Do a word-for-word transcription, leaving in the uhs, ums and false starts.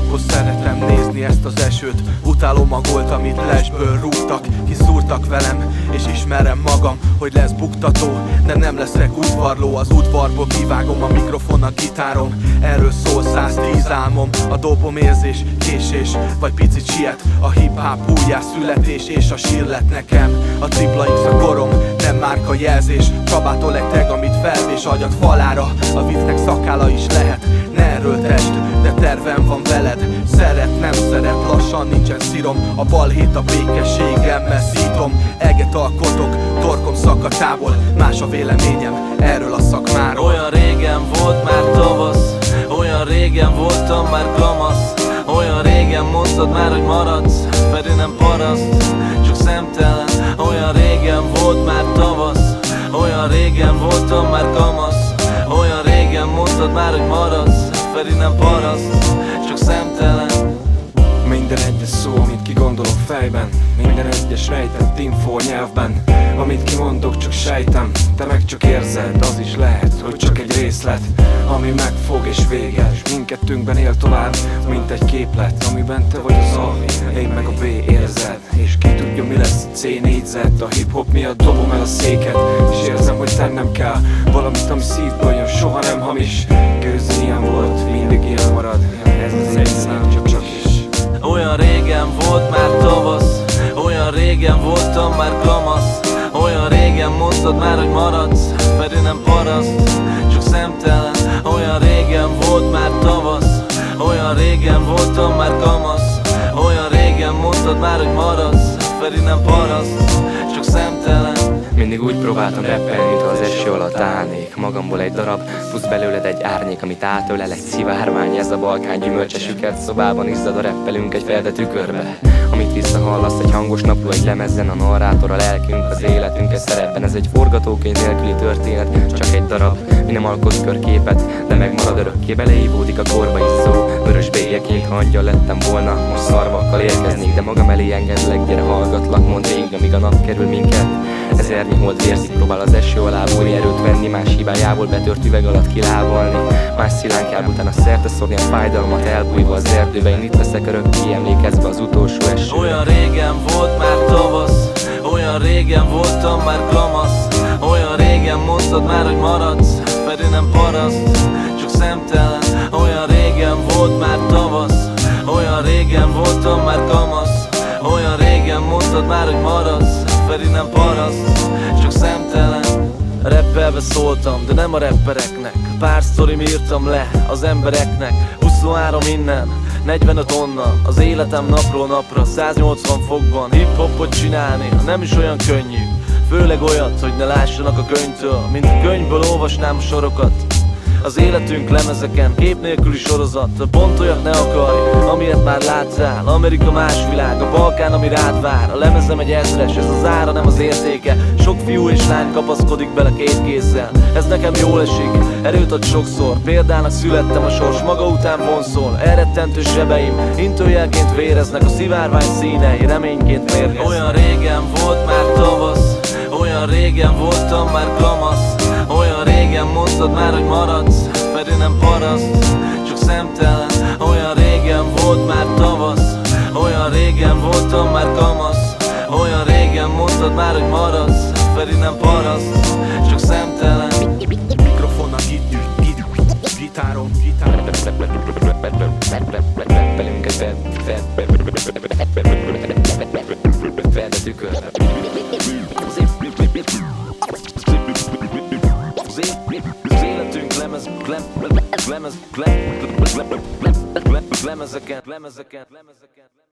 Akkor szeretem nézni ezt az esőt. Utálom a gólt, amit lesből rúgtak. Kiszúrtak velem, és ismerem magam, hogy lesz buktató, de nem leszek udvarló. Az udvarból kivágom a mikrofon, a gitárom. Erről szól száztíz álmom. A dobom érzés, késés, vagy picit siet. A hip-hop újjászületés és a sírlet nekem. A tripla X a korom, nem márka jelzés. Csabától egy tag, amit felvés agyat falára. A viccnek szakála is lehet, ne erőltesd, de tervem van veled. Szeret, nem szeret, lassan nincsen szírom. A balhét a békességemmel szítom. Eget alkotok, torkom szakatából. Más a véleményem erről a szakmáról. Olyan régen volt már tavasz, olyan régen voltam már kamasz. Olyan régen mondtad már, hogy maradsz, pedig nem paraszt, csak szemtelen. Olyan régen volt már tavasz, olyan régen voltam már kamasz. Olyan régen mondtad már, hogy maradsz, pedig nem paraszt, csak szemtelen. Minden egyes szó, amit kigondolok fejben, minden egyes rejtett info nyelvben. Amit kimondok, csak sejtem, te meg csak érzed. Az is lehet, hogy csak egy részlet, ami megfog és vége, és mindkettőnkben él tovább, mint egy képlet, amiben te vagy az A, én meg a B érzed. És ki tudja, mi lesz a C négyzet. A hip-hop miatt dobom el a széket, és érzem, hogy tennem kell valamit, ami szívből jön, soha nem hamis. Gőzön ilyen volt, mindig ilyen marad. Ez az egy szám, csak csak is. Olyan régen volt már tavasz, olyan régen voltam már kamasz. Olyan régen mondtad már, hogy maradsz, pedig nem paraszt, csak szemtelen. Olyan régen volt már tavasz, olyan régen voltam már kamasz. Olyan régen mondtad már, hogy maradsz, pedig nem paraszt, csak szemtelen. Mindig úgy próbáltam rappelni, mintha az eső alatt állnék. Magamból egy darab, plusz belőled egy árnyék, amit átölel egy szivárvány. Ez a Balkán gyümölcse süket szobában izzad a rappelünk egy ferde tükörbe. Amit visszahallasz egy hangos napló, egy lemezzen, a narrátor, a lelkünk, az életünk egy szerepben. Ez egy forgatókönyv nélküli történet, csak egy darab, mi nem alkot körképet, de megmarad örökké, beleívódik a korba is szó. Vörös bélyeként, ha angyal lettem volna, most szarvakkal érkeznék, de magam elé engedlek, gyere hallgatlak, mondd rég, amíg a nap kerül minket. Ezernyi hold vérszik, próbál az eső alá bújni, erőt venni, más hibájából betört üveg alatt kilábalni. Más szilánkjából utána szerte szórni a fájdalmat, elbújva az erdőbe. Én itt leszek örökké, emlékezve az utolsó eső. Olyan régen volt már tavasz, olyan régen voltam már kamasz. Olyan régen mondtad már, hogy maradsz, pedig nem paraszt, csak szemtelen. Olyan régen volt már tavasz, olyan régen voltam már kamasz. Olyan régen mondtad már, hogy maradsz, pedig nem paraszt, csak szemtelen. Rappelve szóltam, de nem a rappereknek. Pár sztorim írtam le az embereknek. huszonhárom innen, negyvenöt onnan. Az életem napról napra, száznyolcvan fokban. Hip-hopot csinálni, nem is olyan könnyű. Főleg olyat, hogy ne lássanak a könyvtől, mint a könyvből olvasnám a sorokat. Az életünk lemezeken, kép nélküli sorozat. Pont olyat ne akarj, amilyet már láttál. Amerika más világ, a Balkán, ami rád vár. A lemezem egy ezres, ez az ára, nem az értéke. Sok fiú és lány kapaszkodik bele két kézzel. Ez nekem jól esik, erőt ad sokszor. Példának születtem, a sors maga után vonszol. Elrettentő sebeim, intőjelként véreznek. A szivárvány színei, reményként mérgeznek. Olyan régen volt már tavasz, olyan régen voltam már kamasz. Olyan régen mondtad már, hogy maradsz, pedig nem paraszt, csak szemtelen. Olyan régen volt már tavasz, olyan régen voltam már kamasz. Olyan régen mondtad már, hogy maradsz, pedig nem paraszt, csak szemtelen. Mikrofon a git, git, gitárom, gitárom. Rappelünk egy ferde tükörbe. Az életünk lemez, lemez, lemez, lemez, lemezeken, lemezeken, lemezeken.